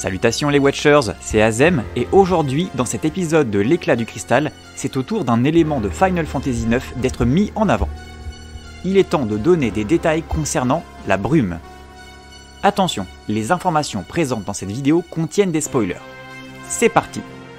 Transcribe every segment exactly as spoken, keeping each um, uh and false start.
Salutations les Watchers, c'est Azem et aujourd'hui, dans cet épisode de l'éclat du cristal, c'est au tour d'un élément de Final Fantasy neuf d'être mis en avant. Il est temps de donner des détails concernant la brume. Attention, les informations présentes dans cette vidéo contiennent des spoilers. C'est parti!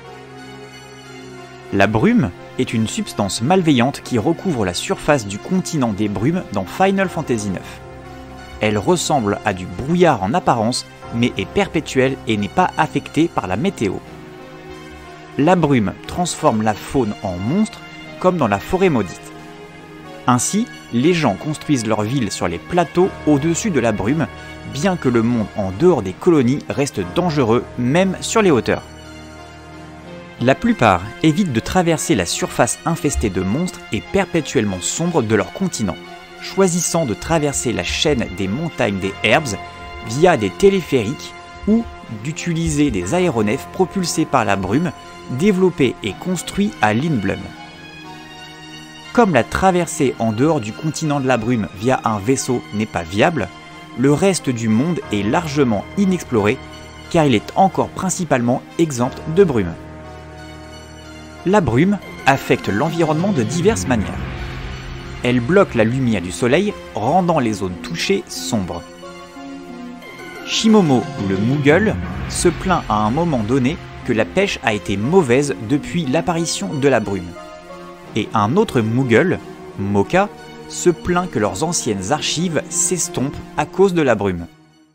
La brume est une substance malveillante qui recouvre la surface du continent des brumes dans Final Fantasy neuf. Elle ressemble à du brouillard en apparence, mais est perpétuelle et n'est pas affectée par la météo. La brume transforme la faune en monstres, comme dans la forêt maudite. Ainsi, les gens construisent leurs villes sur les plateaux au-dessus de la brume, bien que le monde en dehors des colonies reste dangereux, même sur les hauteurs. La plupart évitent de traverser la surface infestée de monstres et perpétuellement sombre de leur continent, choisissant de traverser la chaîne des montagnes des Herbs via des téléphériques ou d'utiliser des aéronefs propulsés par la brume, développés et construits à Lindblum. Comme la traversée en dehors du continent de la brume via un vaisseau n'est pas viable, le reste du monde est largement inexploré car il est encore principalement exempt de brume. La brume affecte l'environnement de diverses manières. Elle bloque la lumière du soleil, rendant les zones touchées sombres. Shimomo, le Moogle, se plaint à un moment donné que la pêche a été mauvaise depuis l'apparition de la brume. Et un autre Moogle, Moka, se plaint que leurs anciennes archives s'estompent à cause de la brume.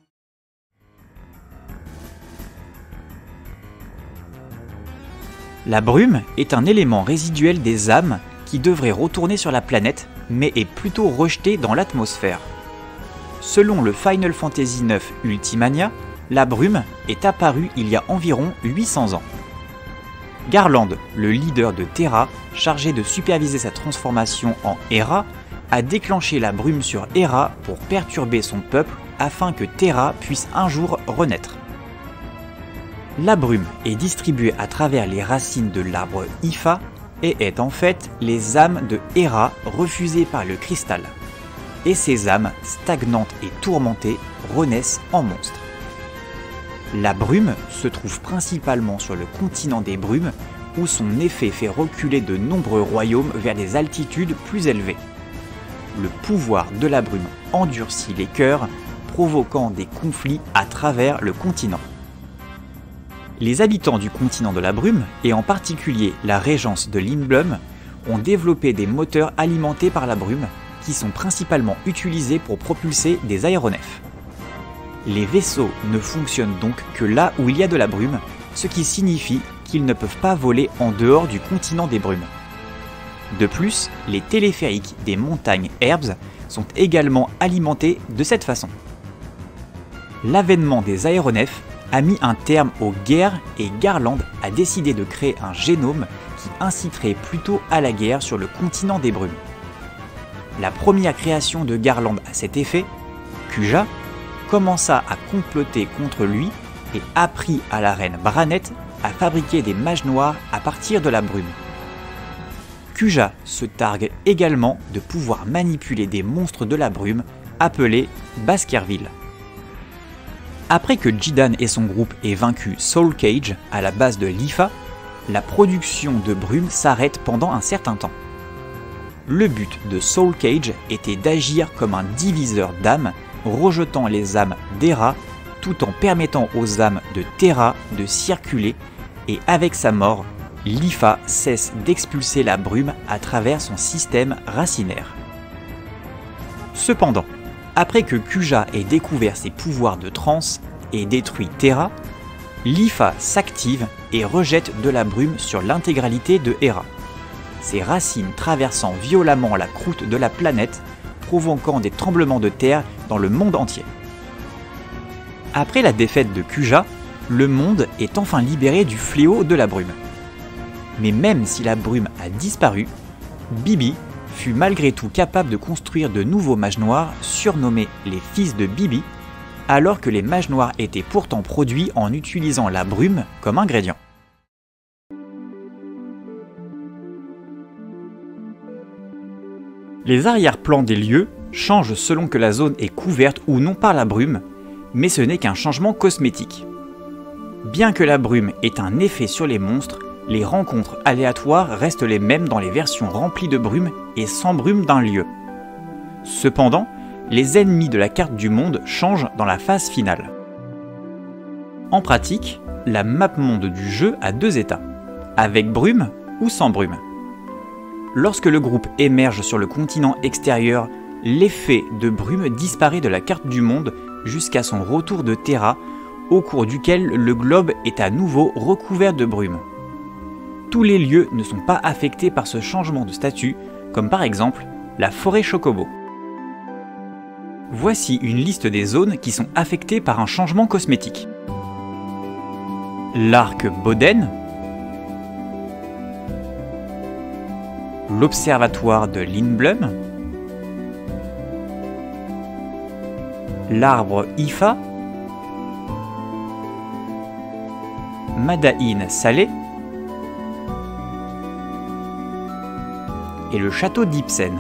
La brume est un élément résiduel des âmes qui devrait retourner sur la planète, mais est plutôt rejeté dans l'atmosphère. Selon le Final Fantasy neuf Ultimania, la brume est apparue il y a environ huit cents ans. Garland, le leader de Terra, chargé de superviser sa transformation en Hera, a déclenché la brume sur Hera pour perturber son peuple afin que Terra puisse un jour renaître. La brume est distribuée à travers les racines de l'arbre Ifa et est en fait les âmes de Hera refusées par le cristal. Et ces âmes, stagnantes et tourmentées, renaissent en monstres. La brume se trouve principalement sur le continent des brumes, où son effet fait reculer de nombreux royaumes vers des altitudes plus élevées. Le pouvoir de la brume endurcit les cœurs, provoquant des conflits à travers le continent. Les habitants du continent de la brume, et en particulier la régence de Lindblum, ont développé des moteurs alimentés par la brume, qui sont principalement utilisés pour propulser des aéronefs. Les vaisseaux ne fonctionnent donc que là où il y a de la brume, ce qui signifie qu'ils ne peuvent pas voler en dehors du continent des brumes. De plus, les téléphériques des montagnes Herbs sont également alimentés de cette façon. L'avènement des aéronefs a mis un terme aux guerres et Garland a décidé de créer un génome qui inciterait plutôt à la guerre sur le continent des brumes. La première création de Garland à cet effet, Kuja, commença à comploter contre lui et apprit à la reine Branette à fabriquer des mages noirs à partir de la brume. Kuja se targue également de pouvoir manipuler des monstres de la brume appelés Baskerville. Après que Jidan et son groupe aient vaincu Soul Cage à la base de l'Ifa, la production de brume s'arrête pendant un certain temps. Le but de Soul Cage était d'agir comme un diviseur d'âmes, rejetant les âmes d'Hera, tout en permettant aux âmes de Terra de circuler, et avec sa mort, l'Ifa cesse d'expulser la brume à travers son système racinaire. Cependant, après que Kuja ait découvert ses pouvoirs de transe et détruit Terra, l'Ifa s'active et rejette de la brume sur l'intégralité de Hera, ses racines traversant violemment la croûte de la planète, provoquant des tremblements de terre dans le monde entier. Après la défaite de Kuja, le monde est enfin libéré du fléau de la brume. Mais même si la brume a disparu, Bibi fut malgré tout capable de construire de nouveaux mages noirs surnommés les fils de Bibi, alors que les mages noirs étaient pourtant produits en utilisant la brume comme ingrédient. Les arrière-plans des lieux changent selon que la zone est couverte ou non par la brume, mais ce n'est qu'un changement cosmétique. Bien que la brume ait un effet sur les monstres, les rencontres aléatoires restent les mêmes dans les versions remplies de brume et sans brume d'un lieu. Cependant, les ennemis de la carte du monde changent dans la phase finale. En pratique, la map monde du jeu a deux états, avec brume ou sans brume. Lorsque le groupe émerge sur le continent extérieur, l'effet de brume disparaît de la carte du monde jusqu'à son retour de Terra, au cours duquel le globe est à nouveau recouvert de brume. Tous les lieux ne sont pas affectés par ce changement de statut, comme par exemple la forêt Chocobo. Voici une liste des zones qui sont affectées par un changement cosmétique. L'arc Boden, l'observatoire de Lindblum, l'arbre Ifa, Madain Salé et le château d'Ibsen.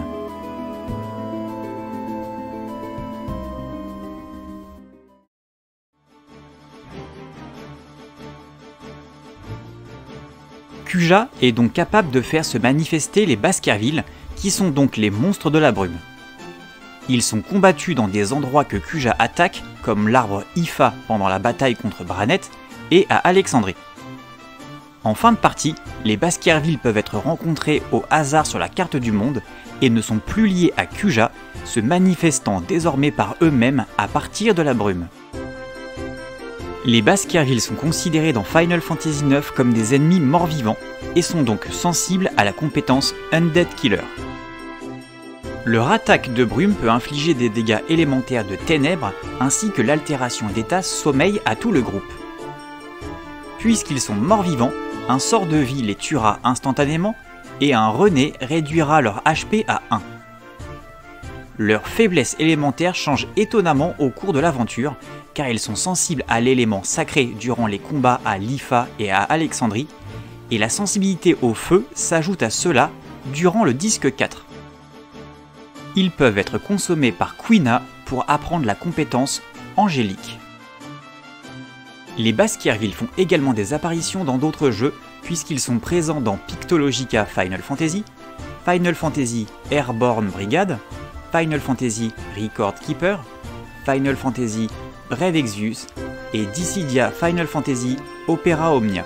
Kuja est donc capable de faire se manifester les Baskerville, qui sont donc les monstres de la brume. Ils sont combattus dans des endroits que Kuja attaque, comme l'arbre Ifa pendant la bataille contre Branette, et à Alexandrie. En fin de partie, les Baskerville peuvent être rencontrés au hasard sur la carte du monde et ne sont plus liés à Kuja, se manifestant désormais par eux-mêmes à partir de la brume. Les Baskerville sont considérés dans Final Fantasy neuf comme des ennemis morts-vivants et sont donc sensibles à la compétence Undead Killer. Leur attaque de brume peut infliger des dégâts élémentaires de ténèbres ainsi que l'altération d'état sommeil à tout le groupe. Puisqu'ils sont morts-vivants, un sort de vie les tuera instantanément et un rené réduira leur H P à un. Leur faiblesse élémentaire change étonnamment au cours de l'aventure, car ils sont sensibles à l'élément sacré durant les combats à Lifa et à Alexandrie, et la sensibilité au feu s'ajoute à cela durant le disque quatre. Ils peuvent être consommés par Quina pour apprendre la compétence Angélique. Les Baskerville font également des apparitions dans d'autres jeux, puisqu'ils sont présents dans Pictologica Final Fantasy, Final Fantasy Airborne Brigade, Final Fantasy Record Keeper, Final Fantasy Brave Exvius et Dissidia Final Fantasy Opera Omnia.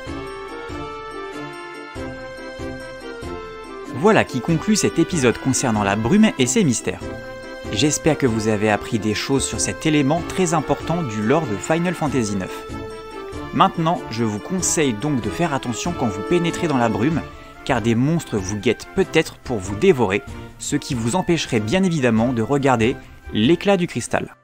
Voilà qui conclut cet épisode concernant la brume et ses mystères. J'espère que vous avez appris des choses sur cet élément très important du lore de Final Fantasy neuf. Maintenant, je vous conseille donc de faire attention quand vous pénétrez dans la brume, car des monstres vous guettent peut-être pour vous dévorer, ce qui vous empêcherait bien évidemment de regarder l'éclat du cristal.